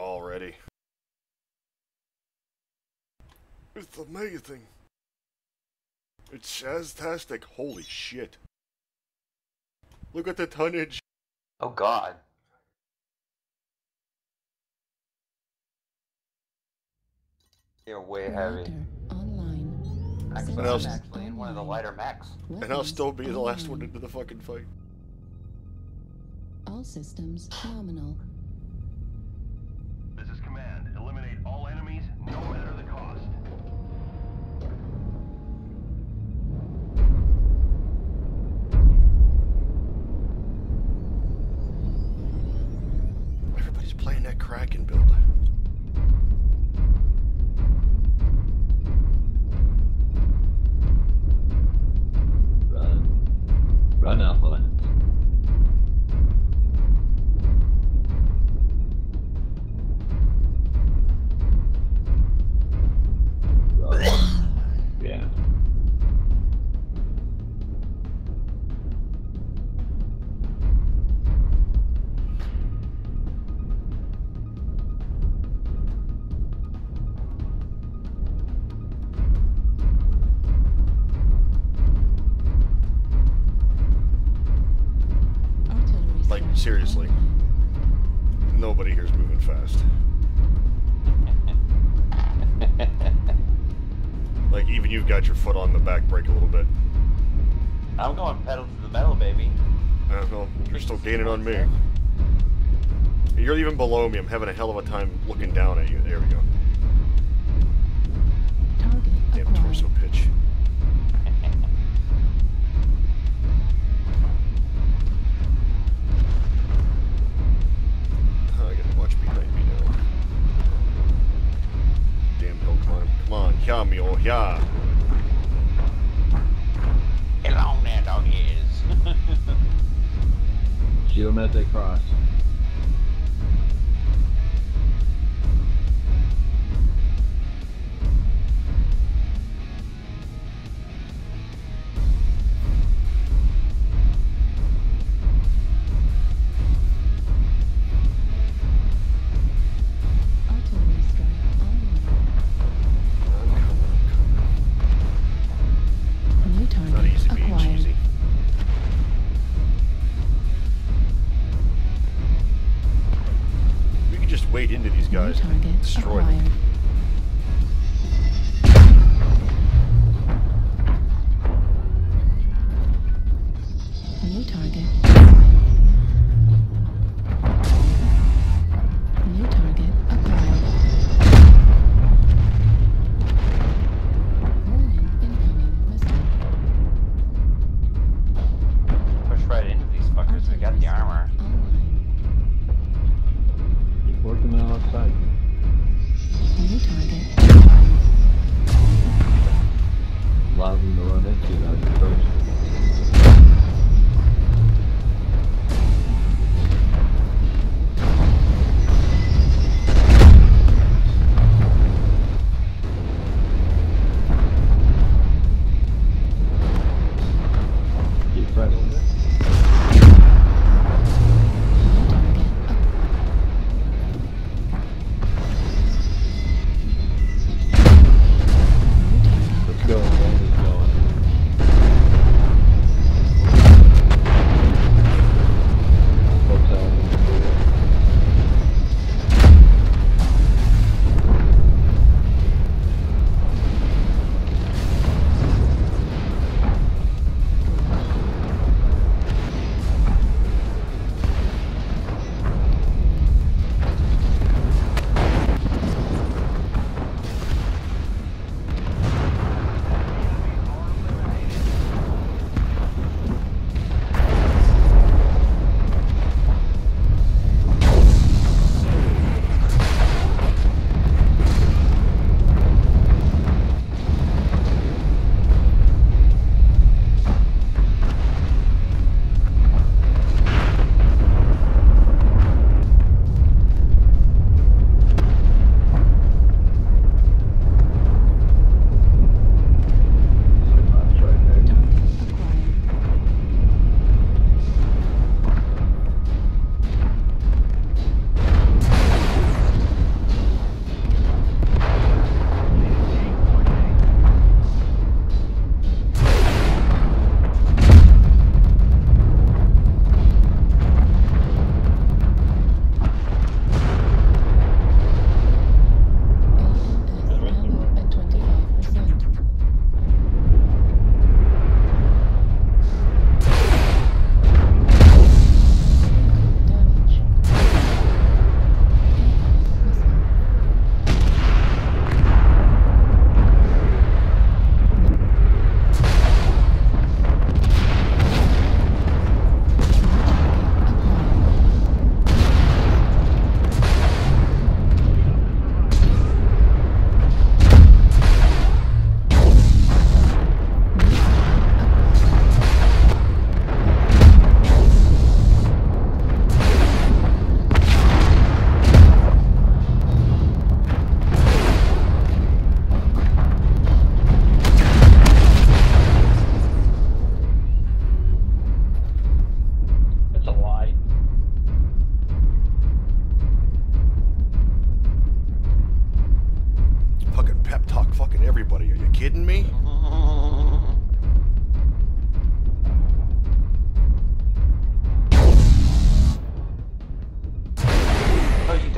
already. It's amazing. It's shaztastic. Holy shit. Look at the tonnage. Oh god. They're way heavy. Actually, I'm actually in one of the lighter mechs. And I'll still be the last one into the fucking fight. All systems nominal. This is command. Eliminate all enemies, no matter the cost. Everybody's playing that Kraken build. Run, Alpha. Yeah. Like, seriously. Nobody here's moving fast. Like, even you've got your foot on the back brake a little bit. I'm going pedal to the metal, baby. I don't know. You're still gaining on me. You're even below me. I'm having a hell of a time looking down at you. There we go. Target Damn acquired. torso pitch. I gotta watch behind me now. Damn hill climb. Come on, yeah, mule, yeah. Get along there, doggies. Shield them as they cross. Artillery strike online. New It's not target easy being acquired. cheesy. We can just wade into these New guys and target destroy acquired. them. New target acquired. New target acquired. Warning, incoming missile. Push right into these fuckers. We got the armor. Online. Keep working on outside. New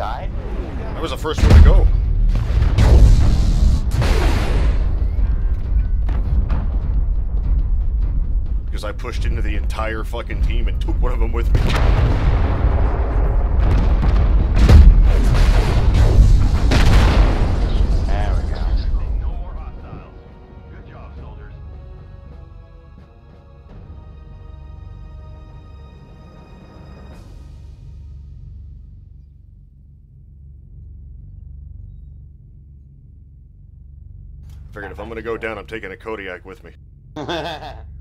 died? I was the first one to go. Because I pushed into the entire fucking team and took one of them with me. There we go. No more hostiles. Good job, soldiers. Figured if I'm gonna go down, I'm taking a Kodiak with me.